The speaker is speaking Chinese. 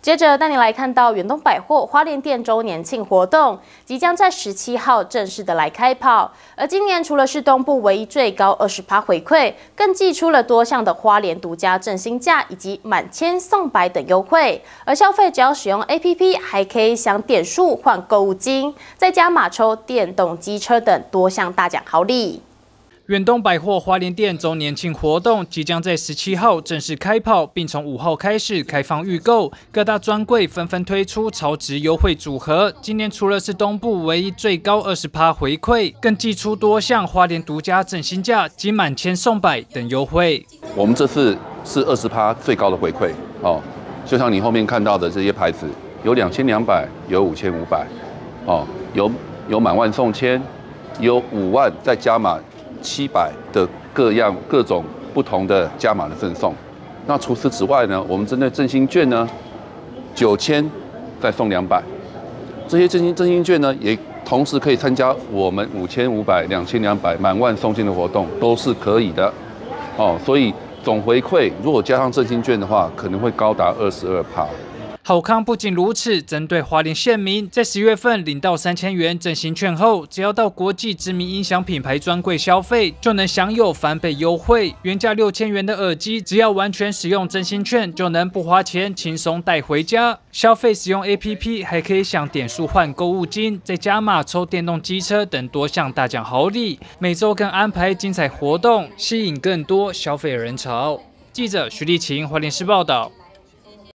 接着带你来看到远东百货花莲店周年庆活动，即将在17号正式的来开跑。而今年除了是东部唯一最高20%回馈，更祭出了多项的花莲独家振兴价以及满千送百等优惠。而消费只要使用 APP， 还可以享点数换购物金，再加码抽电动机车等多项大奖好礼。 远东百货花莲店周年庆活动即将在17号正式开跑，并从5号开始开放预购。各大专柜纷纷推出超值优惠组合。今年除了是东部唯一最高20%回馈，更祭出多项花莲独家振兴价及满千送百等优惠。 我们这次是20%最高的回馈哦，就像你后面看到的这些牌子，有2200，有5500，哦，有满万送千，有5万再加码。 700的各种不同的加码的赠送，那除此之外呢，我们针对振兴券呢，9000再送200，这些振兴券呢，也同时可以参加我们5500、2200满万送金的活动，都是可以的哦。所以总回馈如果加上振兴券的话，可能会高达22%。 好康不仅如此，针对花莲县民，在10月份领到3000元振兴券后，只要到国际知名音响品牌专柜消费，就能享有翻倍优惠。原价6000元的耳机，只要完全使用振兴券，就能不花钱轻松带回家。消费使用 APP 还可以享点数换购物金，再加码抽电动机车等多项大奖好礼。每周更安排精彩活动，吸引更多消费人潮。记者徐立晴，花莲市报道。